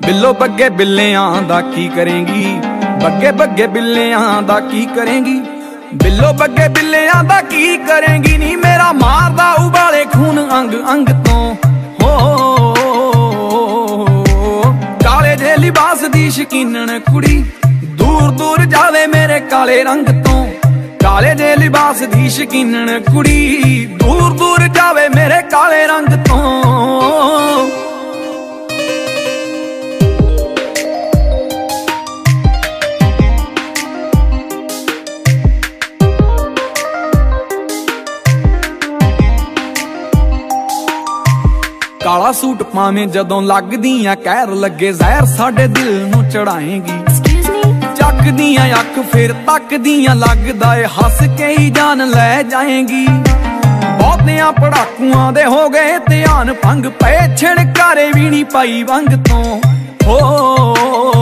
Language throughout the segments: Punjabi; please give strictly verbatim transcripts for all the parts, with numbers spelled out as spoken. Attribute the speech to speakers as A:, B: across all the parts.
A: ਬਿੱਲੋ ਬੱਗੇ ਬਿੱਲਿਆਂ ਦਾ ਕੀ ਕਰੇਂਗੀ, ਬੱਗੇ ਬੱਗੇ ਬਿੱਲਿਆਂ ਦਾ ਕੀ ਕਰੇਂਗੀ, ਬਿੱਲੋ ਬੱਗੇ ਬਿੱਲਿਆਂ ਦਾ ਕੀ ਕਰੇਂਗੀ ਨੀ ਮੇਰਾ ਮਾਰਦਾ ਉਬਾਲੇ ਖੂਨ ਅੰਗ ਅੰਗ ਤੋਂ। ਹੋ ਕਾਲੇ ਜੇ ਲਿਬਾਸ ਦੀ ਸ਼ਕੀਨਣ ਕੁੜੀ ਦੂਰ ਦੂਰ ਜਾਵੇ ਮੇਰੇ ਕਾਲੇ ਰੰਗ ਤੋਂ। ਕਾਲੇ ਜੇ ਲਿਬਾਸ ਦੀ ਸ਼ਕੀਨਣ ਕੁੜੀ ਦੂਰ ਦੂਰ ਜਾਵੇ ਮੇਰੇ ਕਾਲੇ ਰੰਗ ਤੋਂ। ਕਾਲਾ ਸੂਟ ਪਾਵੇਂ ਜਦੋਂ ਲੱਗਦੀਆਂ ਕਹਿਰ ਲੱਗੇ ਜ਼ਹਿਰ ਸਾਡੇ ਦਿਲ ਨੂੰ ਚੜਾਏਂਗੀ। ਚੱਕਦੀਆਂ ਅੱਖ ਫਿਰ ਤੱਕਦੀਆਂ ਲੱਗਦਾ ਏ ਹੱਸ ਕੇ ਹੀ ਜਾਨ ਲੈ ਜਾਏਂਗੀ। ਬਹੁਤਿਆਂ ਪੜਾਕੂਆਂ ਦੇ ਹੋ ਗਏ ਧਿਆਨ ਭੰਗ ਪਏ ਛਿੜਕਾਰੇ ਵੀ ਨੀ ਪਾਈ ਵੰਗ ਤੋਂ। ਹੋ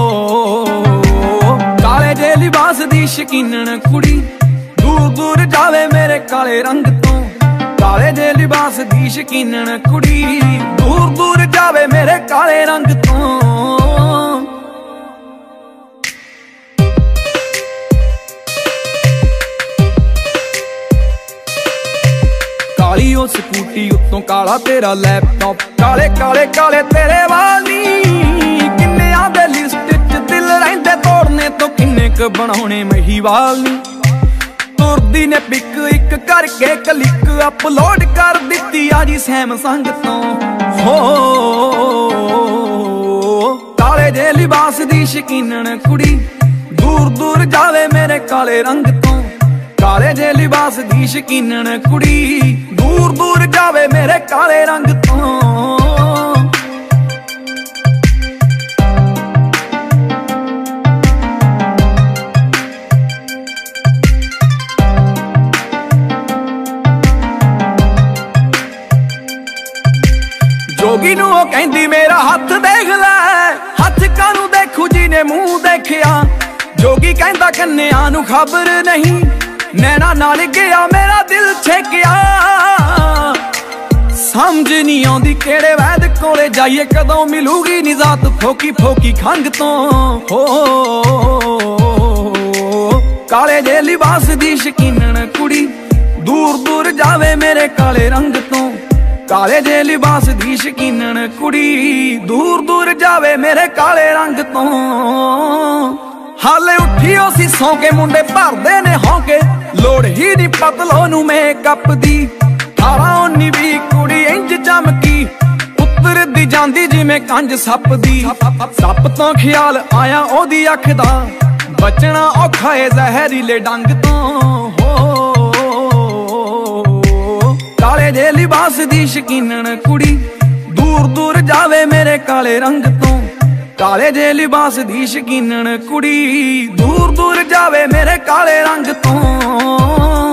A: ਕਾਲੇ ਜੇ ਲਿਬਾਸ ਦੀ ਸ਼ਕੀਨਣ ਕੁੜੀ ਦੂਰ ਦੂਰ ਜਾਵੇ ਮੇਰੇ ਕਾਲੇ ਰੰਗ ਤੋਂ। ਕਾਲੇ ਜੇ ਲਿਬਾਸ ਦੀ ਸ਼ਕੀਨਣ ਕੁੜੀ ਦੂਰ ਦੂਰ ਜਾਵੇ ਮੇਰੇ ਕਾਲੇ ਰੰਗ ਤੋਂ। ਕਾਲੀ ਉਹ ਸਕੂਟੀ ਉੱਤੋਂ ਕਾਲਾ ਤੇਰਾ ਲੈਪਟਾਪ, ਕਾਲੇ ਕਾਲੇ ਕਾਲੇ ਤੇਰੇ ਵਾਲੀ ਕਿੰਨਿਆਂ ਦੇ ਲਿਸਟ ਚ ਦਿਲ ਰਹਿੰਦੇ ਤੋੜਨੇ ਤੋਂ ਕਿੰਨੇ ਕ ਬਣਾਉਣੇ ਮਹੀਵਾਲ ਨੀ। ਤੁਰਦੀ ਨੇ ਪਿਕ ਇੱਕ ਕਰਕੇ ਕਲਿੱਕ ਅਪਲੋਡ ਕਰ ਦਿੱਤੀ ਆ ਜੀ ਸੈਮਸੰਗ ਤੋਂ। ਹੋ ਕਾਲੇ ਜੇ ਲਿਬਾਸ ਦੀ ਸ਼ਕੀਨਣ ਕੁੜੀ ਦੂਰ ਦੂਰ ਜਾਵੇ ਮੇਰੇ ਕਾਲੇ ਰੰਗ ਤੋਂ। ਕਾਲੇ ਜੇ ਲਿਬਾਸ ਦੀ ਸ਼ਕੀਨਣ ਕੁੜੀ ਦੂਰ ਦੂਰ ਜਾਵੇ ਮੇਰੇ ਕਾਲੇ ਰੰਗ ਤੋਂ। ਜੋਗੀ ਨੂੰ ਉਹ ਕਹਿੰਦੀ ਮੇਰਾ ਹੱਥ ਦੇਖ ਲੈ, ਹੱਥ ਕਾਹਨੂੰ ਦੇਖੂ ਜਿਹਨੇ ਮੂੰਹ ਦੇਖਿਆ। ਜੋਗੀ ਕਹਿੰਦਾ ਕੰਨਿਆਂ ਨੂੰ ਖਬਰ ਨਹੀਂ, ਨੈਣਾ ਨਾਲ ਗਿਆ ਮੇਰਾ ਦਿਲ ਛੇਕਿਆ। ਸਮਝ ਨਹੀਂ ਆਉਂਦੀ ਕਿਹੜੇ ਵੈਦ ਕੋਲੇ ਜਾਈਏ, ਕਦੋਂ ਮਿਲੂਗੀ ਨਿਜ਼ਾਤ ਫੋਕੀ ਫੋਕੀ ਖੰਗ ਤੋਂ। ਹੋ ਕਾਲੇ ਜੇ ਲਿਬਾਸ ਦੀ ਸ਼ਕੀਨਣ ਕੁੜੀ ਦੂਰ ਦੂਰ ਜਾਵੇ ਮੇਰੇ ਕਾਲੇ ਰੰਗ ਤੋਂ। ਕਾਲੇ ਜੇ ਲਿਬਾਸ ਦੀ ਸ਼ਕੀਨਣ ਕੁੜੀ ਦੂਰ ਦੂਰ ਜਾਵੇ ਮੇਰੇ ਕਾਲੇ ਰੰਗ ਤੋਂ। ਹਾਲੇ ਉੱਠੀ ਉਹ ਸੀ ਸੌਂ ਕੇ ਮੁੰਡੇ ਭਰਦੇ ਨੇ ਹੌਂਕੇ, ਲੋੜ ਹੀ ਨੀ ਪਤਲੋ ਨੂੰ ਮੇਕਅਪ ਦੀ। ਅਠਾਰਾਂ ਉੱਨੀ ਵੀਹ ਕੁੜੀ ਇੰਜ ਚਮਕੀ ਉਤਰਦੀ ਜਾਂਦੀ ਜਿਵੇਂ ਕੰਜ ਸੱਪ ਦੀ। ਸੱਪ ਤੋਂ ਖਿਆਲ ਆਇਆ ਉਹਦੀ ਅੱਖ ਦਾ, ਬਚਣਾ ਔਖਾ ਏ ਜ਼ਹਿਰੀਲੇ ਡੰਗ ਤੋਂ। ਹੋ ਕਾਲੇ ਜੇ ਲਿਬਾਸ ਦੀ ਸ਼ਕੀਨਣ ਕੁੜੀ ਦੂਰ ਦੂਰ ਜਾਵੇ ਮੇਰੇ ਕਾਲੇ ਰੰਗ ਤੋਂ। ਕਾਲੇ ਜੇ ਲਿਬਾਸ ਦੀ ਸ਼ਕੀਨਣ ਕੁੜੀ ਦੂਰ ਦੂਰ ਜਾਵੇ ਮੇਰੇ ਕਾਲੇ ਰੰਗ ਤੋਂ।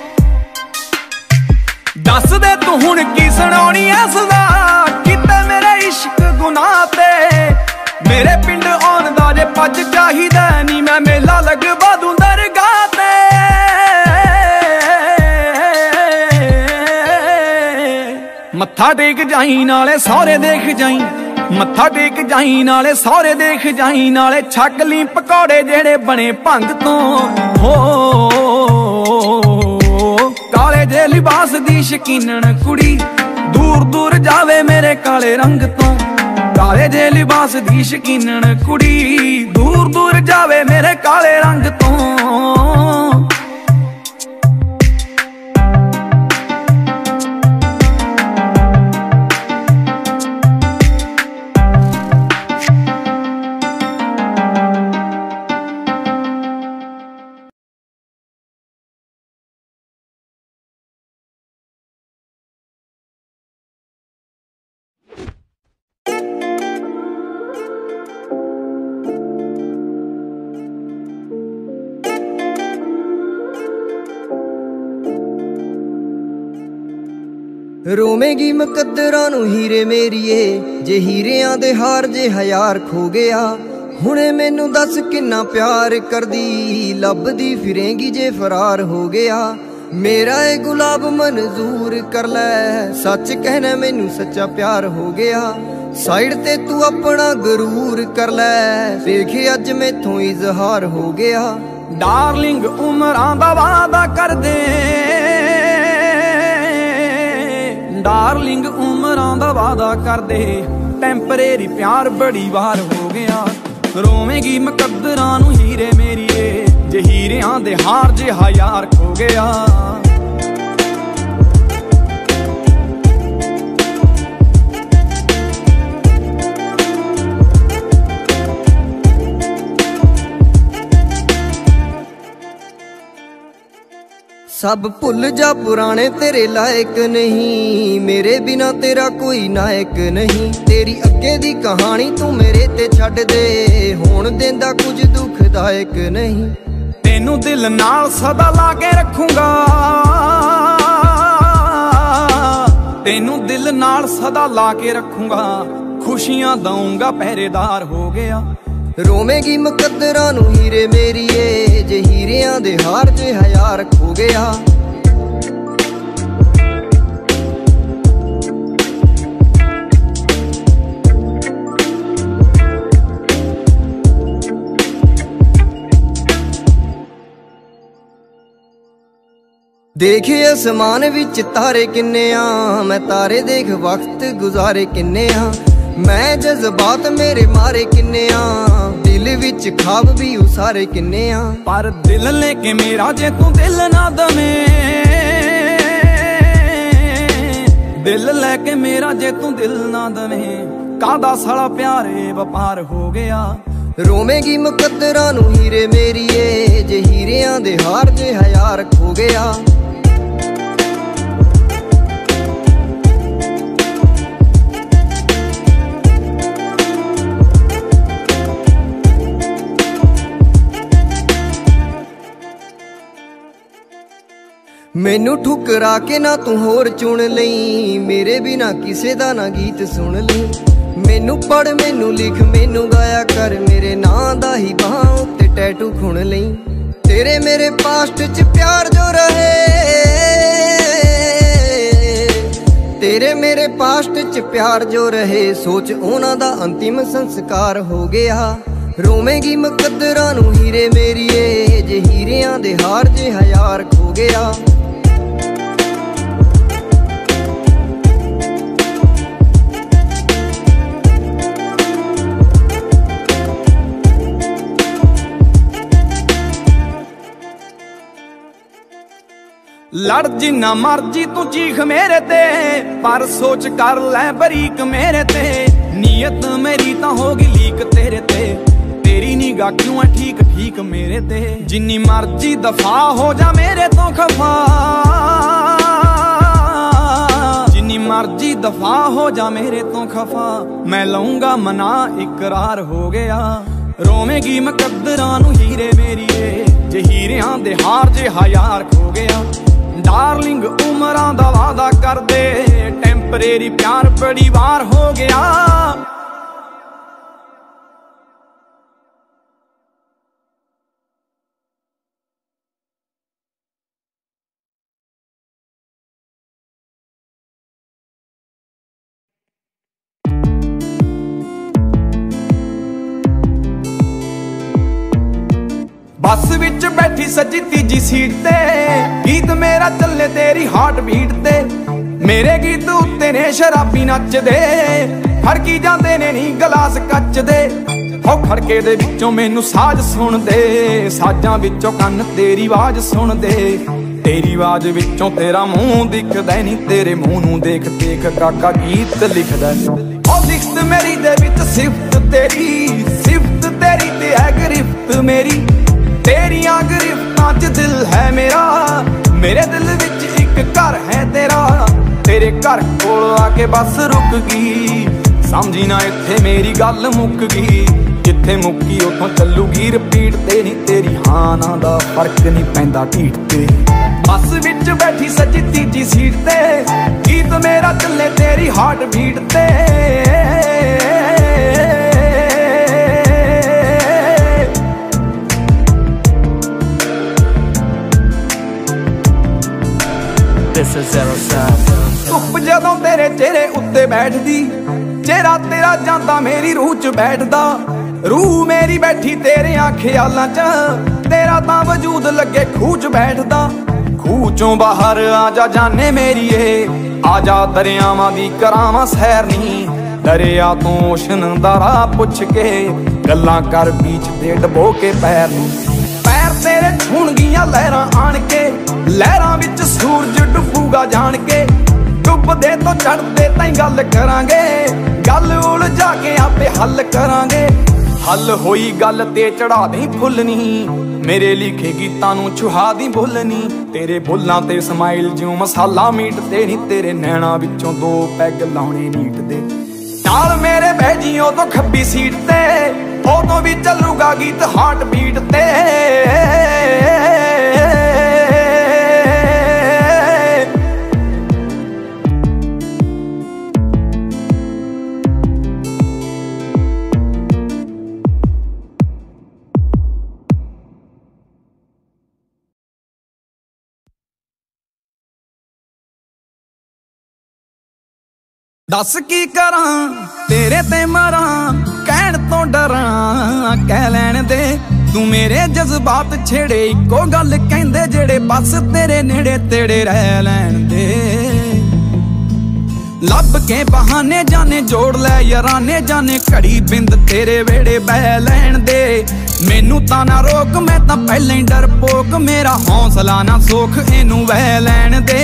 A: ਦੱਸ ਦੇ ਤੂੰ ਹੁਣ ਕੀ ਸੁਣਾਉਣੀ ਐ ਸਦਾ, ਕਿਤੇ ਮੇਰੇ ਇਸ਼ਕ ਗੁਨਾਹ ਤੇ। ਮੇਰੇ ਪਿੰਡ ਆਉਣ ਦਾ ਜੇ ਪੱਜ ਚਾਹੀਦਾ ਨੀ, ਮੈਂ ਮੇਲਾ ਲਗਵਾ ਦੂੰ ਦਰਗਾਹ ਤੇ। ਮੱਥਾ ਟੇਕ ਜਾਈ ਨਾਲੇ ਸਹੁਰੇ ਦੇਖ ਜਾਈ, ਮੱਥਾ ਟੇਕ ਜਾਈ ਨਾਲੇ ਸਹੁਰੇ ਦੇਖ ਜਾਈ, ਨਾਲੇ ਛਕ ਲਈ ਪਕੌੜੇ ਜਿਹੜੇ ਬਣੇ ਭੰਗ ਤੋਂ। ਹੋ ਕਾਲੇ ਜੇ ਲਿਬਾਸ ਦੀ ਸ਼ਕੀਨਣ ਕੁੜੀ ਦੂਰ ਦੂਰ ਜਾਵੇ ਮੇਰੇ ਕਾਲੇ ਰੰਗ ਤੋਂ। ਕਾਲੇ ਜੇ ਲਿਬਾਸ ਦੀ ਸ਼ਕੀਨਣ ਕੁੜੀ ਦੂਰ ਦੂਰ ਜਾਵੇ ਮੇਰੇ ਕਾਲੇ ਰੰਗ ਤੋਂ।
B: ਰੋਵੇਂਗੀ ਮੁਕੱਦਰਾਂ ਨੂੰ ਹੀਰੇ ਮੇਰੀਏ, ਜੇ ਹੀਰਿਆਂ ਦੇ ਹਾਰ ਜੇ ਹਜ਼ਾਰ ਖੋ ਗਿਆ। ਹੁਣੇ ਮੈਨੂੰ ਦੱਸ ਕਿੰਨਾ ਪਿਆਰ ਕਰਦੀ, ਲੱਭਦੀ ਫਿਰੇਂਗੀ ਜੇ ਫਰਾਰ ਹੋ ਗਿਆ। ਮੇਰਾ ਏ ਗੁਲਾਬ ਮਨਜ਼ੂਰ ਕਰ ਲੈ, ਸੱਚ ਕਹਿਣਾ ਮੈਨੂੰ ਸੱਚਾ ਪਿਆਰ ਹੋ ਗਿਆ। साइड ते तू अपना गरूर कर लै, देखे अज मैथों इजहार हो गया।
A: डार्लिंग उमरां दा वादा कर दे, डार्लिंग उमरां दा वादा कर दे, टैंपरेरी प्यार बड़ी वार हो गया। रोवेगी मुकद्दरां नूं हीरे मेरीए, जे हीरियां दे हार जिहा यार खो गया।
B: सब भुल जा पुराने तेरे लायक नहीं, मेरे बिना तेरा कोई नायक नहीं। तेरी अगे दी कहानी तू मेरे ते छड्ड दे, होण देंदा कुछ दुखदायक नहीं।
A: तेनू दिल नाल सदा ला के रखूंगा, तेनू दिल नाल सदा ला के रखूंगा, खुशियां दूंगा पहरेदार हो गया।
B: रोवेगी मुकद्दरां नूं हीरे मेरीए, जे हीरियां दे हार जिहा यार खो गया। देखे आसमान विच तारे किन्ने आ, मैं तारे देख वक्त गुजारे किन्ने आ। मैं जज्बात मेरे मारे किन्ने आ, दिल विच खाब भी उसारे किन्ने आ।
A: पर दिल लेके मेरा जे तू दिल ना दमे, दिल लेके मेरा जे तू दिल ना दमे, कादा साला प्यारे वपार हो गया।
B: रोवेगी मुकद्दरां नूं हीरे मेरीए, जे हीरियां दे हार जिहा यार खो गया। मैनू ठुकरा के ना तू होर चुन लई, मेरे बिना किसे दा ना गीत सुन लई। मैनू पढ़ मैनू लिख मैनू गाया कर, मेरे नां दा ही बांह उत्ते टैटू खुण लई। तेरे मेरे पास्ट च प्यार जो रहे, तेरे मेरे पास्ट च प्यार जो रहे, सोच उन्हां दा अंतिम संस्कार हो गया। रोवेगी मुकद्दरां नूं हीरे मेरीए, जे हीरियां दे हार जिहा यार खो गया।
A: लड़ जिन्ना मर्जी तू चीख मेरे ते, पर सोच कर लै बरीक मेरे ते। नीयत मेरी तां होगी लीक तेरे ते, तेरी निगाह क्यों है ठीक ठीक मेरे ते। जिन्नी मर्जी दफा हो जा मेरे तो खफा, जिन्नी मर्जी दफा हो जा मेरे तो खफा, मैं लऊंगा मना इकरार हो गया। रोवेगी मुकद्दरां नूं हीरे मेरीए, जे हीरियां दे हार जिहा यार खो गया। डार्लिंग उमरां दा वादा कर दे, टैंपरेरी प्यार बड़ी वार हो गया। बस विच बैठी सजी तीजी सीट ते, गीत मेरा चले तेरी हार्ट बीट ते। मेरे गीत उत्ते ने शराबी नचदे, फड़की जांदे ने नी गलास कच दे। हो खड़के दे विचों मैनू साज सुन दे, साजां विचों कन्न तेरी आवाज सुन दे। तेरी आवाज विचों तेरा मूंह दिखदा नी, तेरे मूंह नूं देख देख काका गीत लिखदा। ओ लिखत मेरी दे विच सिफत तेरी, सिफत तेरी ते है गिरफ्त मेरी। तेरियां गिरफ्तां च दिल है मेरा, मेरे दिल विच एक घर है तेरा। तेरे घर कोल आके बस रुक गई, समझी ना इत्थे मेरी गल मुक गई। जिथे मुक्की उथों चलूगी रिपीट ते, नी तेरी हाँ ना दा फर्क नहीं पैंदा ढीठ ते। बस विच बैठी सजी तीजी सीट ते, गीत मेरा चले तेरी हार्ट बीट ते। This is zero seven. ਧੁੱਪ ਜਦੋਂ ਤੇਰੇ ਚਿਹਰੇ ਉੱਤੇ ਬੈਠਦੀ, ਚਿਹਰਾ ਤੇਰਾ ਜਾਂਦਾ ਮੇਰੀ ਰੂਹ ਚ ਬੈਠਦਾ। ਰੂਹ ਮੇਰੀ ਬੈਠੀ ਤੇਰਿਆਂ ਖਿਆਲਾਂ ਚ, ਤੇਰਾ ਤਾਂ ਵਜੂਦ ਲੱਗੇ ਖੂਹ ਚ ਬੈਠਦਾ। ਖੂਹ ਚੋਂ ਬਾਹਰ ਆ ਜਾ ਜਾਨੇ ਮੇਰੀਏ, ਆ ਜਾ ਦਰਿਆਵਾਂ ਦੀ ਕਰਾਵਾਂ ਸੈਰ ਨੀ। ਦਰਿਆ ਤੋਂ ਓਸ਼ਨ ਦਾ ਰਾਹ ਪੁੱਛ ਕੇ, ਗੱਲਾਂ ਕਰ ਬੀਚ ਤੇ ਡਬੋ ਕੇ ਪੈਰ ਨੂੰ। ਪੈਰ ਤੇਰੇ ਛੂਣਗੀਆਂ ਲਹਿਰਾਂ ਆਣ ਕੇ, ਲਹਿਰਾਂ ਵਿੱਚ ਸੂਰਜ ਡੁੱਬੂਗਾ ਜਾਣ ਕੇ। ਡੁੱਬਦੇ ਤੋਂ ਚੜ੍ਹਦੇ ਤਾਈਂ ਗੱਲ ਕਰਾਂਗੇ, ਗੱਲ ਉਲਝਾ ਕੇ ਆਪੇ ਹੱਲ ਕਰਾਂਗੇ। ਹੱਲ ਹੋਈ ਗੱਲ ਤੇ ਚੜਾ ਦੇ ਫੁੱਲ ਨੀ, ਮੇਰੇ ਲਿਖੇ ਗੀਤਾਂ ਨੂੰ ਛੁਹਾ ਦੀ ਬੁੱਲ ਨੀ। ਤੇਰੇ ਬੁੱਲਾਂ ਤੇ ਸਮਾਈਲ ਜਿਉਂ ਮਸਾਲਾ ਮੀਟ ਤੇ ਨੀ, ਤੇਰੇ ਨੈਣਾ ਵਿੱਚੋਂ ਦੋ ਪੈਗ ਲਾਉਣੇ ਨੀਟ ਦੇ। ਨਾਲ ਮੇਰੇ ਬਹਿ ਜੀ ਉਦੋਂ ਖੱਬੀ ਸੀਟ ਤੇ, ਉਦੋਂ ਵੀ ਚੱਲੂਗਾ ਗੀਤ ਹਾਰਟ ਬੀਟ ਤੇ। ਦੱਸ ਕੀ ਕਰਾਂ ਤੇਰੇ ਤੇ ਮਰਾਂ, ਕਹਿਣ ਤੋਂ ਡਰਾਂ ਕਹਿ ਲੈਣ ਦੇ। ਤੂੰ ਮੇਰੇ ਜਜ਼ਬਾਤ ਛੇੜੇ, ਇੱਕੋ ਗੱਲ ਕਹਿੰਦੇ ਜਿਹੜੇ, ਬਸ ਤੇਰੇ ਨੇੜੇ ਤੇੜੇ ਰਹਿ ਲੈਣ ਦੇ। ਲੱਭ ਕੇ ਬਹਾਨੇ ਜਾਣੇ ਜੋੜ ਲੈ ਯਾਰਾਨੇ ਜਾਣੇ, ਘੜੀ ਬਿੰਦ ਤੇਰੇ ਵੇੜੇ ਬਹਿ ਲੈਣ ਦੇ। ਮੈਨੂੰ ਤਾਂ ਨਾ ਰੋਕ ਮੈਂ ਤਾਂ ਪਹਿਲਾਂ ਹੀ ਡਰਪੋਕ, ਮੇਰਾ ਹੌਸਲਾ ਨਾ ਸੋਖ ਇਹਨੂੰ ਵਹਿ ਲੈਣ ਦੇ।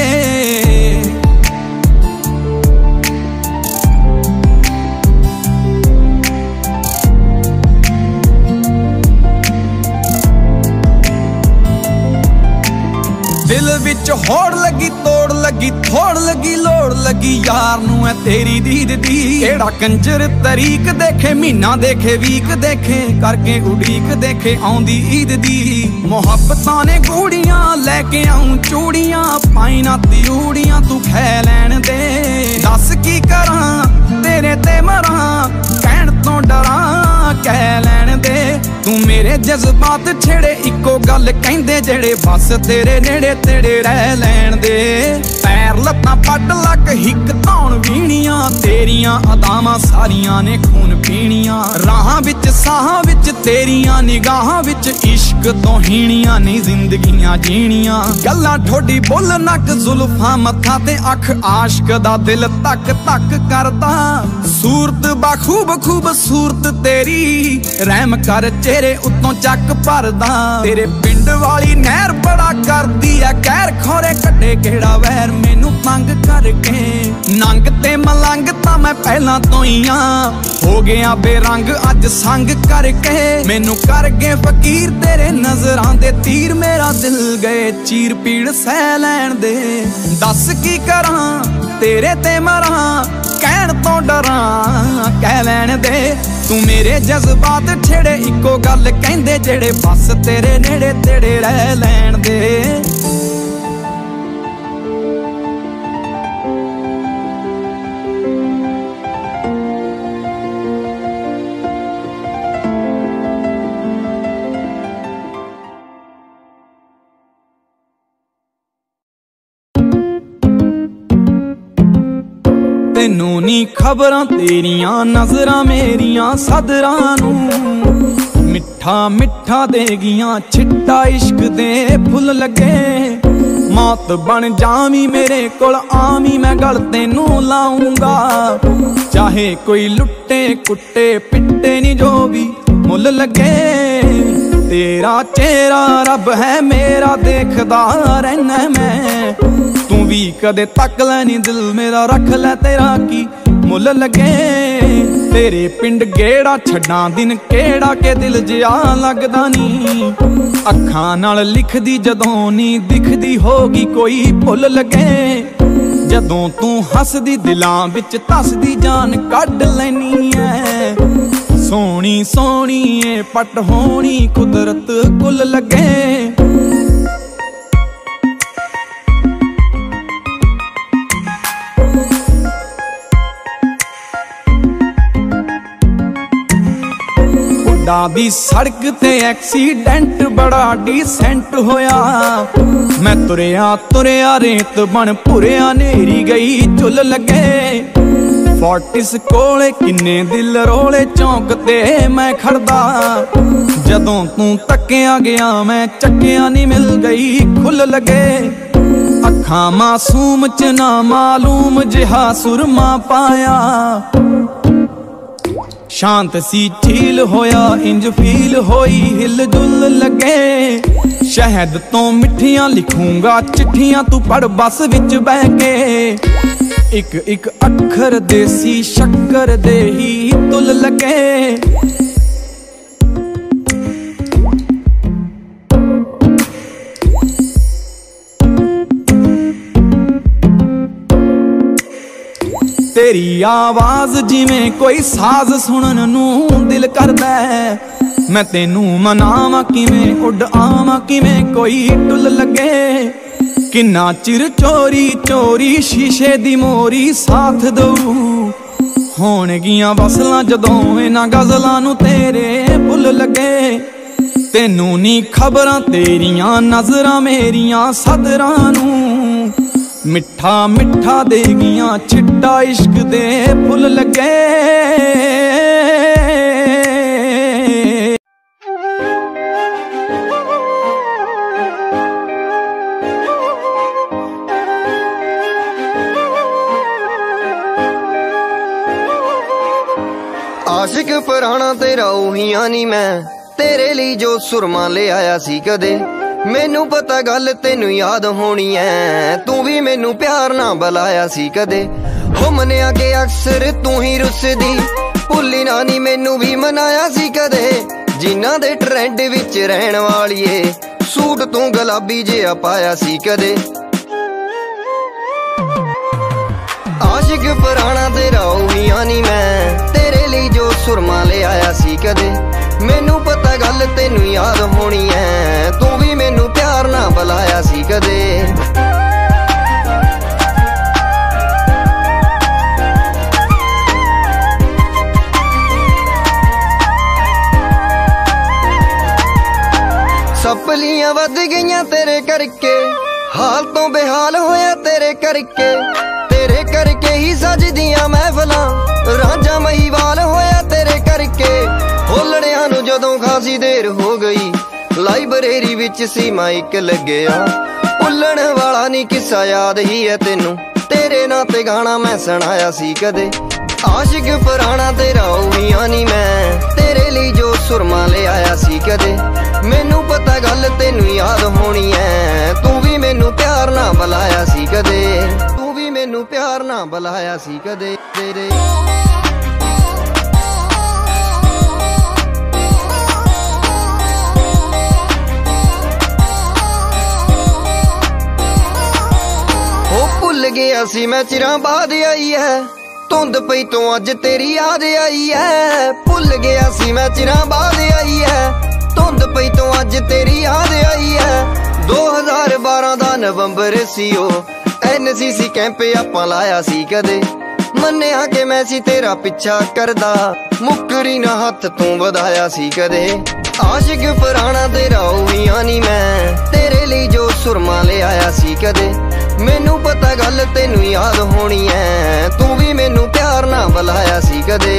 A: ਦਿਲ ਵਿੱਚ ਹੋੜ ਲੱਗੀ ਤੋੜ ਲੱਗੀ, ਥੋੜ ਲੱਗੀ ਲੋੜ ਲੱਗੀ, ਯਾਰ ਨੂੰ ਐ ਤੇਰੀ ਦੀਦ ਦੀ। ਕਿਹੜਾ ਕੰਜਰ ਤਰੀਕ ਦੇਖੇ, ਮਹੀਨਾ ਦੇਖੇ, ਵੀਕ ਦੇਖੇ, ਕਰਕੇ ਉਡੀਕ ਦੇਖੇ ਆਉਂਦੀ ਈਦ ਦੀ। ਮੁਹੱਬਤਾਂ ਨੇ ਗੂੜੀਆਂ ਲੈ ਕੇ ਆਉਂ ਚੂੜੀਆਂ, ਪਾਈ ਨਾ ਤਿਊੜੀਆਂ ਤੂੰ ਖੈ ਲੈਣ ਦੇ। ਦੱਸ ਕੀ ਕਰਾਂ ਤੇਰੇ ਤੇ ਮਰਾਂ, ਕਹਿਣ ਤੋਂ ਡਰਾਂ ਕਹਿ ਲੈਣ ਦੇ। ਤੂੰ ਮੇਰੇ ਜਜ਼ਬਾਤ ਛੇੜੇ, ਇੱਕੋ ਗੱਲ ਕਹਿੰਦੇ ਜਿਹੜੇ, ਬਸ ਤੇਰੇ ਨੇੜੇ ਤੇੜੇ ਰਹਿ ਲੈਣ ਦੇ। ਪੈਰ ਲੱਤਾਂ ਪੱਟ ਲੱਕ ਹਿੱਕ ਧੌਣ ਵੀਣੀਆਂ, ਤੇਰੀਆਂ ਅਦਾਵਾਂ ਸਾਰੀਆਂ ਨੇ ਖੂਨ ਪੀਣੀਆਂ। ਰਾਹਾਂ ਵਿੱਚ ਸਾਹਾਂ ਵਿੱਚ ਤੇਰੀਆਂ ਨਿਗਾਹਾਂ ਵਿੱਚ, ਇਸ਼ਕ ਤੋਂ ਹੀਣੀਆਂ ਨਹੀਂ ਜ਼ਿੰਦਗੀਆਂ ਜੀਣੀਆਂ। ਗੱਲਾਂ ਠੋਡੀ ਬੁੱਲ ਨੱਕ ਜ਼ੁਲਫਾਂ ਮੱਥਾ ਤੇ ਅੱਖ, ਆਸ਼ਕ ਦਾ ਦਿਲ ਤੱਕ ਤੱਕ ਕਰਦਾ। ਸੂਰਤ ਬਾਖੂਬ ਖੂਬਸੂਰਤ ਤੇਰੀ, ਰਹਿਮ ਕਰ ਚਿਹਰੇ ਉੱਤੋਂ ਚੱਕ ਭਰਦਾ। ਤੇਰੇ ਪਿੰਡ ਵਾਲੀ ਨਹਿਰ ਬੜਾ ਕਰਦੀ ਐ ਕਹਿਰ, ਖੋਰੇ ਕੱਢੇ ਕਿਹੜਾ ਵੈਰ ਮੈਨੂੰ ਤੰਗ ਕਰਕੇ। ਨੰਗ ਤੇ ਮਲੰਗ ਤਾਂ ਮੈਂ ਪਹਿਲਾਂ ਤੋਂ ਹੀ ਆ, ਹੋ ਗਿਆ ਬੇਰੰਗ ਅੱਜ ਸੰਗ ਕਰਕੇ। ਮੈਨੂੰ ਕਰ ਗਏ ਫਕੀਰ ਤੇਰੇ ਨਜ਼ਰਾਂ ਦੇ ਤੀਰ, ਮੇਰਾ ਦਿਲ ਗਏ ਚੀਰ ਪੀੜ ਸਹਿ ਲੈਣ ਦੇ। ਦੱਸ ਕੀ ਕਰਾਂ ਤੇਰੇ ਤੇ ਮਰਾਂ, ਕਹਿਣ ਤੋਂ ਡਰਾਂ ਕਹਿ ਲੈਣ ਦੇ। ਤੂੰ ਮੇਰੇ ਜਜ਼ਬਾਤ ਛੇੜੇ, ਇੱਕੋ ਗੱਲ ਕਹਿੰਦੇ ਜਿਹੜੇ, ਬਸ ਤੇਰੇ ਨੇੜੇ ਤੇੜੇ ਰਹਿ ਲੈਣ ਦੇ। ਤੈਨੂੰ ਨੀ ਖਬਰਾਂ ਤੇਰੀਆਂ ਨਜ਼ਰਾਂ ਮੇਰੀਆਂ ਸਦਰਾਂ ਨੂੰ, ਮਿੱਠਾ ਮਿੱਠਾ ਦੇਗੀਆਂ ਛਿੱਟਾ ਇਸ਼ਕ ਦੇ ਫੁੱਲ ਲੱਗੇ। ਮੌਤ ਬਣ ਜਾਵੀਂ ਮੇਰੇ ਕੋਲ ਆਵੀਂ, ਮੈਂ ਗਲ ਤੈਨੂੰ ਲਾਉਂਗਾ। ਚਾਹੇ ਕੋਈ ਲੁੱਟੇ ਕੁੱਟੇ ਪਿੱਟੇ ਨੀ ਜੋ ਵੀ ਮੁੱਲ ਲੱਗੇ। ਤੇਰਾ ਚਿਹਰਾ ਰੱਬ ਹੈ ਮੇਰਾ ਦੇਖਦਾ ਰਹਿਣਾ ਮੈਂ, ਤੂੰ ਵੀ ਕਦੇ ਤੱਕ ਲੈ ਨੀ ਦਿਲ ਮੇਰਾ ਰੱਖ ਲੈ ਤੇਰਾ ਕੀ ਮੁੱਲ ਲੱਗੇ। ਤੇਰੇ ਪਿੰਡ ਗੇੜਾ ਛੱਡਾਂ ਦਿਨ ਕਿਹੜਾ ਕੇ ਦਿਲ ਜਿਆ ਲੱਗਦਾ ਨੀ। ਅੱਖਾਂ ਨਾਲ ਲਿਖਦੀ ਜਦੋਂ ਨੀ ਦਿਖਦੀ ਹੋਗੀ ਕੋਈ ਭੁੱਲ ਲੱਗੇ। ਜਦੋਂ ਤੂੰ ਹੱਸਦੀ ਦਿਲਾਂ ਵਿੱਚ ਧੱਸਦੀ ਜਾਨ ਕੱਢ ਲੈਨੀ ਐ। ਸੋਹਣੀ ਸੋਹਣੀ ਏ ਪਟ ਹੋਣੀ ਕੁਦਰਤ ਕੁੱਲ ਲੱਗੇ। ਪਿੰਡਾਂ दी सड़क ते एक्सीडेंट बड़ा डिसेंट होया। मैं तुरया तुरया रेत बन भुरया नेरी गई चुल लगे। फोर्टिस कोले किन्ने दिल रोले चौंक ते मैं खड़दा। जदों तू तकिया गया मैं चक्किया नी मिल गई खुल लगे। अखां मासूम च ना मालूम जिहा सुरमा पाया। शांत सी झील होया इंज फील होई हिल जुल लगे। शहद तो मिठियां लिखूंगा चिट्ठियां तू पढ़ बस विच बह के। एक एक अखर देसी शक्कर दे ही तुल लगे। तेरी आवाज जिवें कोई साज सुनन नू दिल करदा है। मैं तेनू मनावा किवें उड़ आवा किवें कोई टुल लगे। किन्ना चिर चोरी चोरी शीशे दी मोरी साथ दऊ। होणगियां वसलां जदों इन्हां गज़लां नू तेरे भुल लगे। तेनू नी खबरां तेरियां नज़रां मेरियां सदरां नू। मिठा मिठा देगियां छिट्टा इश्क दे फुल लगे।
B: आशिक पुराना तेरा उहिया नी मैं तेरे लिए जो सुरमा ले आया सी कदे। मैनू पता गल तेनू याद होनी है तू भी मैनू प्यार ना बुलाया सी कदे। हो मनिया के अक्सर तू ही रुसदी भुल्ली ना नी मैनू भी मनाया सी कदे। जिन्ना दे ट्रेंड विच रहन वालीए सूट तू गुलाबी जिहा पाया सी कदे। आशिक पुराना तेरा उहिया नी मैं तेरे लिए जो सुरमा ले आया सी कदे। मैनू पता गल तेनू याद होनी है तू भी मैनू प्यार ना बुलाया सी कदे। सपलियां वध गईयां तेरे करके हाल तो बेहाल होया तेरे करके। तेरे करके ही सजदियां महफिलां रांझा महीवाल होया तेरे करके। हो लड़िया नू जदों खासी देर हो गई लाइब्रेरी विच सी माइक लग्या। भुल्लण वाला नी किस्सा याद ही है तेनू तेरे नां ते गाना मैं सुनाया सी कदे। आशिक पुराना तेरा उहिया नी मैं तेरे लिए जो सुरमा ले आया सी कदे। मैनू पता गल तेनू याद होनी है तू भी मैनू प्यार ना बुलाया सी कदे। तू भी मैनू प्यार ना बुलाया सी कदे तेरे। भुल गया सी मैं चिरां बाद आई है धुंध पई तो अज तेरी याद आई है। भुल गया सी मैं चिरां बाद आई है धुंध पई तो अज तेरी याद आई है। दो हजार बारह दा नवंबर सी ओ एन सी सी कैंप आपां लाया सी कदे। मन्निया के मैं सी तेरा पिछा करदा मुकरी ना हथ तू वधाया सी कदे। आशिक पुराना तेरा उहिया नी मैं तेरे लिए जो सुरमा ले आया सी कदे। मैनू पता गल तेनू याद होनी है तू भी मैनू प्यार ना बुलाया सी कदे।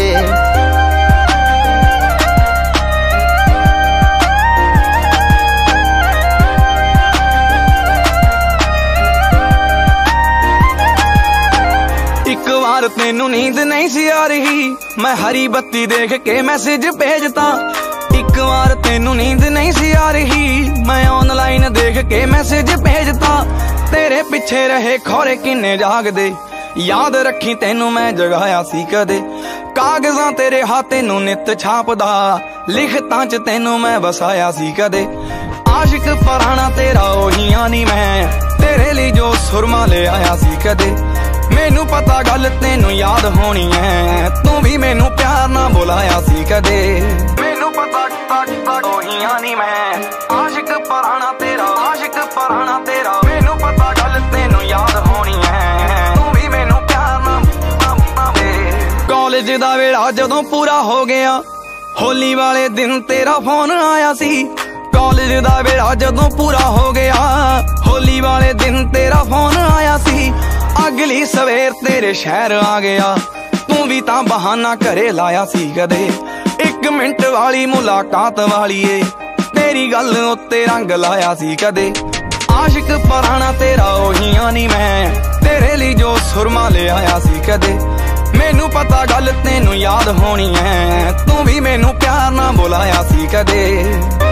A: एक बार तेनू नींद नहीं सी आ रही मैं हरी बत्ती देख के मैसेज भेजता। एक बार तेनू नींद नहीं सी आ रही मैं ऑनलाइन देख के मैसेज भेजता। तेरे पिछे रहे खोरे किन्ने जागदे याद रखी तेनू मैं जगाया सी कदे। कागजां तेरे हाथ तेनू नित छापदा लिखतां च तेनू मैं बसाया सी कदे। आशिक पुराना तेरा उहिया नी मैं तेरे लिए जो सुरमा ले आया सी कदे। मैनू पता गल तेनू याद होनी है तू भी मैनू प्यार ना बुलाया सी कदे। मैनू पता उहिया नी मैं आशिक पुराना तेरा आशिक पुराना तेरा। मैनू पता गल तेनू याद होनी है तू भी मैनू प्यार ना। कॉलेज दा वेला जदों पूरा हो गया ਹੋਲੀ ਵਾਲੇ ਦਿਨ ਤੇਰਾ ਫੋਨ ਆਇਆ ਸੀ, ਕਾਲਜ ਦਾ ਵੇਲਾ ਜਦੋਂ ਪੂਰਾ ਹੋ ਗਿਆ। ਹੋਲੀ ਵਾਲੇ ਦਿਨ ਤੇਰਾ ਫੋਨ ਆਇਆ ਸੀ, ਅਗਲੀ ਸਵੇਰ ਤੇਰੇ ਸ਼ਹਿਰ ਆ ਗਿਆ। ਤੂੰ ਵੀ ਤਾਂ ਬਹਾਨਾ ਘਰੇ ਲਾਇਆ ਸੀ ਕਦੇ, ਇੱਕ ਮਿੰਟ ਵਾਲੀ ਮੁਲਾਕਾਤ ਵਾਲੀ ਏ, ਤੇਰੀ ਗੱਲ ਉੱਤੇ ਰੰਗ ਲਾਇਆ ਸੀ ਕਦੇ। ਆਸ਼ਿਕ ਪੁਰਾਣਾ ਤੇਰਾ ਉਹੀ ਨੀ ਮੈਂ, ਤੇਰੇ ਲਈ ਜੋ ਸੁਰਮਾ ਲਿਆਇਆ ਸੀ ਕਦੇ। ਮੈਨੂੰ ਪਤਾ ਗੱਲ ਤੈਨੂੰ ਯਾਦ ਹੋਣੀ ਐ, ਤੂੰ ਵੀ ਮੈਨੂੰ ਪਿਆਰ ਨਾਲ ਬੁਲਾਇਆ ਸੀ ਕਦੇ।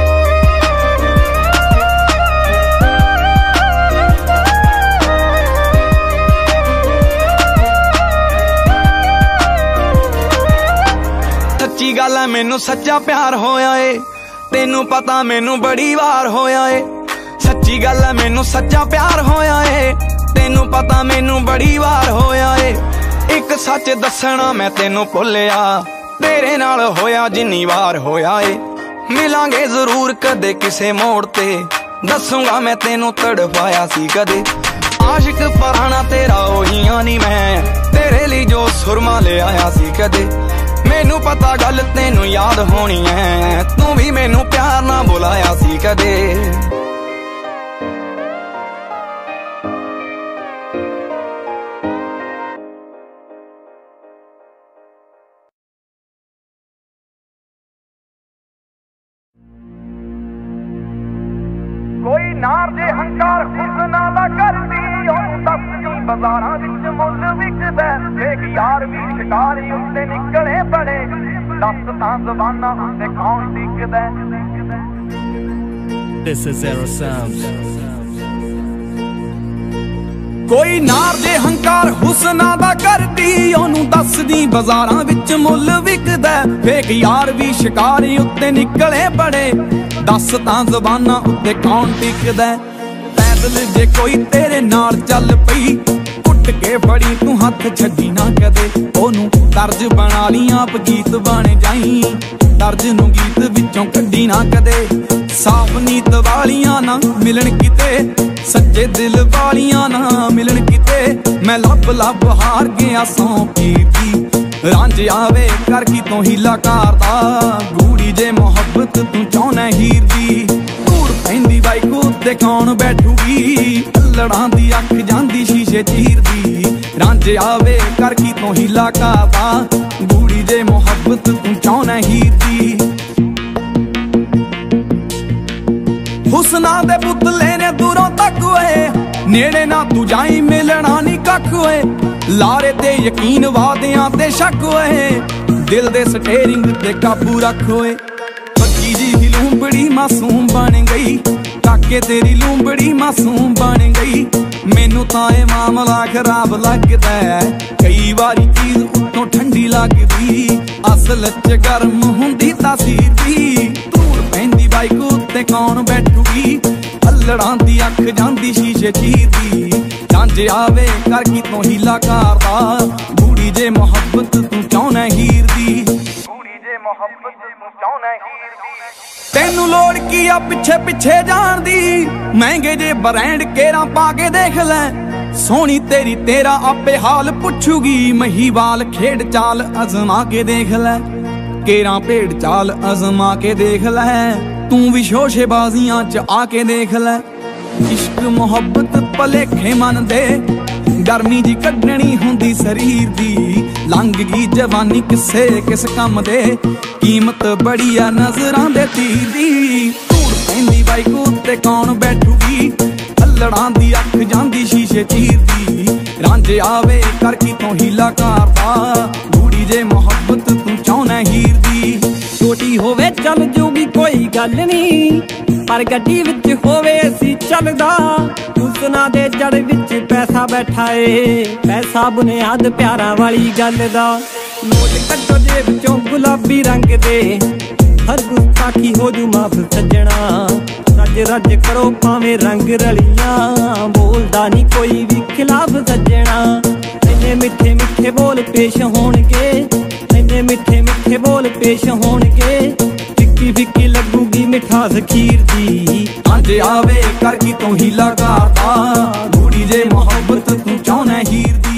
A: ਸੱਚੀ ਗੱਲ ਐ ਮੈਨੂੰ ਸੱਚਾ ਪਿਆਰ ਹੋਇਆ ਏ, ਤੈਨੂੰ ਪਤਾ ਮੈਨੂੰ ਬੜੀ ਵਾਰ ਹੋਇਆ ਏ। ਸੱਚੀ ਗੱਲ ਐ ਮੈਨੂੰ ਸੱਚਾ ਪਿਆਰ ਹੋਇਆ ਏ, ਤੈਨੂੰ ਪਤਾ ਮੈਨੂੰ ਬੜੀ ਵਾਰ ਹੋਇਆ ਏ। ਇੱਕ ਸੱਚ ਦੱਸਣਾ ਮੈਂ ਤੈਨੂੰ ਭੁੱਲਿਆ, ਤੇਰੇ ਨਾਲ ਹੋਇਆ ਜਿੰਨੀ ਵਾਰ ਹੋਇਆ ਏ। ਮਿਲਾਂਗੇ ਜ਼ਰੂਰ ਕਦੇ ਕਿਸੇ ਮੋੜ ਤੇ, ਦੱਸੂਗਾ ਮੈਂ ਤੈਨੂੰ ਤੜਫਾਇਆ ਸੀ ਕਦੇ। ਆਸ਼ਿਕ ਪੁਰਾਣਾ ਤੇਰਾ ਉਹੀ ਨੀ ਮੈਂ, ਤੇਰੇ ਲਈ ਜੋ ਸੁਰਮਾ ਲਿਆਇਆ ਸੀ ਕਦੇ। ਮੈਨੂੰ ਪਤਾ ਗੱਲ ਤੈਨੂੰ ਯਾਦ ਹੋਣੀ ਐ, ਤੂੰ ਵੀ ਮੈਨੂੰ ਪਿਆਰ ਨਾਲ ਬੁਲਾਇਆ ਸੀ ਕਦੇ।
C: ਕੋਈ ਨਾਰ ਜੇ ਹੰਕਾਰ ਹੁਸਨਾਂ ਦਾ ਕਰਦੀ, ਉਹਨੂੰ ਦੱਸਦੀ ਬਾਜ਼ਾਰਾਂ ਵਿੱਚ ਮੁੱਲ ਵਿਕਦਾ। ਵੇਖ ਯਾਰ ਵੀ ਸ਼ਿਕਾਰੀ ਉੱਤੇ ਨਿਕਲੇ ਬੜੇ, ਦੱਸ ਤਾਂ ਜ਼ਬਾਨਾਂ ਉੱਤੇ ਕੌਣ ਟਿਕਦਾ।
D: This is Zero Sounds.
A: ਕੋਈ ਨਾਰ ਜੇ ਹੰਕਾਰ ਹੁਸਨਾਂ ਦਾ ਕਰਦੀ, ਉਹਨੂੰ ਦੱਸਦੀ ਬਾਜ਼ਾਰਾਂ ਵਿੱਚ ਮੁੱਲ ਵਿਕਦਾ। ਵੇਖ ਯਾਰ ਵੀ ਸ਼ਿਕਾਰੀ ਉੱਤੇ ਨਿਕਲੇ ਬੜੇ, ਦੱਸ ਤਾਂ ਜ਼ਬਾਨਾਂ ਉੱਤੇ ਕੌਣ ਟਿਕਦਾ। ਪੈਦਲ ਜੇ ਕੋਈ ਤੇਰੇ ਨਾਲ ਚੱਲ ਪਈ, ਕੁੱਟ ਕੇ ਫੜੀ ਤੂੰ ਹੱਥ ਛੱਡੀ ਨਾ ਕਦੇ। ਉਹਨੂੰ ਤਰਜ ਬਣਾ ਲਈ ਆਪ ਗੀਤ ਬਣ ਜਾਈ, ਤਰਜ ਨੂੰ ਗੀਤ ਵਿੱਚੋਂ ਕੱਢੀ ਨਾ ਕਦੇ। ਸਾਫ ਨੀਤ ਵਾਲੀਆਂ ਨਾ ਮਿਲਣ ਕਿਤੇ, ਸੱਚੇ ਦਿਲ ਵਾਲੀਆਂ ਨਾ ਮਿਲਣ ਕਿਤੇ। ਮੈਂ ਲੱਭ ਲੱਭ ਹਾਰ ਗਿਆ ਸੌ ਪੀਰ ਦੀ, ਰਾਂਝ ਆਵੇ ਕਰ ਕੀ ਤੋਂ ਹੀਲਾ ਕਰਦਾ। ਗੂੜੀ ਜੇ ਮੁਹੱਬਤ ਤੂੰ ਚਾਹੁੰਦਾ ਹੀਰ ਦੀ, ਧੂੜ ਪੈਂਦੀ ਬਾਈਕ ਉੱਤੇ ਕੌਣ ਬੈਠੂਗੀ। ਅਲੜਾਂ ਦੀ ਅੱਖ ਜਾਂਦੀ ਸ਼ੀਸ਼ੇ ਚੀਰਦੀ, ਰਾਂਝ ਆਵੇ ਕਰ ਕੀ ਤੋਂ ਹੀਲਾ ਕਰਦਾ। ਗੂੜੀ ਜੇ ਮੁਹੱਬਤ ਤੂੰ ਚਾਹੁੰਦਾ ਹੀਰ ਦੀ। ਹੁਸਨਾਂ ਦੇ ਪੁਤਲੇ ਨੇ ਦੂਰੋਂ ਤੱਕ ਓਏ, ਨੇੜੇ ਨਾ ਤੂੰ ਜਾਈ ਮਿਲਣਾ ਨੀ ਕੱਖ ਓਏ। ਲਾਰੇ ਤੇ ਯਕੀਨ ਵਾਦਿਆਂ ਤੇ ਸ਼ੱਕ ਓਏ, ਦਿਲ ਦੇ ਸਟੇਰਿੰਗ ਤੇ ਕਾਬੂ ਰੱਖ ਓਏ। ਬੱਚੀ ਜੀ ਲੂੰਬੜੀ ਮਾਸੂਮ ਬਣ ਗਈ, ਕਾਕੇ ਤੇਰੀ ਲੂੰਬੜੀ ਮਾਸੂਮ ਬਣ ਗਈ। ਮੈਨੂੰ ਤਾਂ ਇਹ ਮਾਮਲਾ ਖਰਾਬ ਲੱਗਦਾ, ਕਈ ਵਾਰੀ ਚੀਜ਼ ਉੱਤੋਂ ਠੰਡੀ ਲੱਗਦੀ, ਅਸਲ ਚ ਗਰਮ ਹੁੰਦੀ ਤਾਸੀਰ ਦੀ। ਧੂੜ ਪੈਂਦੀ ਬਾਈਕ ਉੱਤੇ ਕੌਣ ਬੈਠੂਗੀ, ਅਲੜਾਂ ਦੀ ਅੱਖ ਜਾਂਦੀ ਸ਼ੀਸ਼ੇ ਚੀਰਦੀ। ਜਾਂਝ ਆਵੇ ਕਰ ਕੀ ਤੋਂ ਹੀਲਾ ਕਰਦਾ। ਗੂੜੀ ਜੇ ਮੁਹੱਬਤ ਤੂੰ ਚਾਹੁੰਦਾ ਹੀਰ ਦੀ,
C: ਗੂੜੀ ਜੇ ਮੁਹੱਬਤ ਤੂੰ ਚਾਹੁੰਦਾ ਹੀਰ ਦੀ।
A: ਤੈਨੂੰ ਲੋੜ ਕੀ ਆ ਪਿੱਛੇ ਪਿੱਛੇ ਜਾਣ ਦੀ, ਮਹਿੰਗੇ ਜੇ ਬ੍ਰਾਂਡ ਕੇਰਾਂ ਪਾ ਕੇ ਦੇਖ ਲੈ। ਸੋਹਣੀ ਤੇਰੀ ਤੇਰਾ ਆਪੇ ਹਾਲ ਪੁੱਛੂਗੀ, ਮਹੀਵਾਲ ਖੇਡ ਚਾਲ ਅਜ਼ਮਾ ਕੇ ਦੇਖ ਲੈ। ਕੇਰਾਂ ਭੇਡ ਚਾਲ ਅਜ਼ਮਾ ਕੇ ਦੇਖ ਲੈ, ਤੂੰ ਵੀ ਸ਼ੋਸ਼ੇਬਾਜ਼ੀਆਂ ਚ ਆ ਕੇ ਦੇਖ ਲੈ। ਇਸ਼ਕ ਮੁਹੱਬਤ ਭਲੇਖੇ ਮਨ ਦੇ, ਗਰਮੀ ਜੀ ਕੱਢਣੀ ਹੁੰਦੀ ਸਰੀਰ ਦੀ। ਲੰਘ ਗਈ ਜਵਾਨੀ ਕਿਸੇ ਕਿਸ ਕੰਮ ਦੇ, ਕੀਮਤ ਬੜੀ ਆ ਨਜ਼ਰਾਂ ਦੇ ਤੀਰ ਦੀ। ਧੂੜ ਪੈਂਦੀ ਬਾਈਕ ਉੱਤੇ ਕੌਣ ਬੈਠੂਗੀ, ਅਲੜਾਂ ਦੀ ਅੱਖ ਜਾਂਦੀ ਸ਼ੀਸ਼ੇ ਚੀਰਦੀ। ਰਾਂਝ ਆਵੇ ਕਰ ਕੀ ਤੋਂ ਹੀਲਾ ਕਰਦਾ। ਗੂੜੀ ਜੇ ਮੁਹੱਬਤ ਤੂੰ ਚਾਹੁੰਦਾ ਹੀਰ ਦੀ।
D: ਛੋਟੀ ਹੋਵੇ ਚੱਲ ਜੂਗੀ ਕੋਈ ਗੱਲ ਨੀ, ਪਰ ਗੱਡੀ ਵਿੱਚ ਹੋਵੇ ਅਸੀਂ ਚੱਲਦਾ। ਹੁਸਨਾਂ ਦੇ ਜੜ ਵਿੱਚ ਪੈਸਾ ਬੈਠਾ ਏ, ਪੈਸਾ ਬੁਨਿਆਦ ਪਿਆਰਾਂ ਵਾਲੀ ਗੱਲ ਦਾ। ਨੋਟ ਕੱਢੋ ਜੇਬ ਚੋਂ ਗੁਲਾਬੀ ਰੰਗ ਦੇ, ਹਰ ਗੁਸਤਾਖੀ ਹੋ ਜੂ ਮਾਫ ਸੱਜਣਾ। ਰੱਜ ਰੱਜ ਕਰੋ ਭਾਵੇਂ ਰੰਗ ਰਲੀਆਂ, ਬੋਲਦਾ ਨੀ ਕੋਈ ਵੀ ਖਿਲਾਫ ਸੱਜਣਾ। ਇੰਨੇ ਮਿੱਠੇ ਮਿੱਠੇ ਬੋਲ ਪੇਸ਼ ਹੋਣਗੇ, ਇੰਨੇ ਮਿੱਠੇ ਮਿੱਠੇ ਬੋਲ ਪੇਸ਼ ਹੋਣਗੇ। ਫਿੱਕੀ ਫਿੱਕੀ ਲੱਗੂਗੀ ਮਿਠਾਸ ਖੀਰ ਦੀ।
A: ਅੱਜ ਆਵੇ ਕਰ ਕੀ ਤੋਂ ਹੀਲਾ ਕਰਦਾ। ਗੂੜੀ ਜੇ ਮੁਹੱਬਤ ਤੂੰ ਚਾਹੁੰਦਾ ਹੀਰ ਦੀ।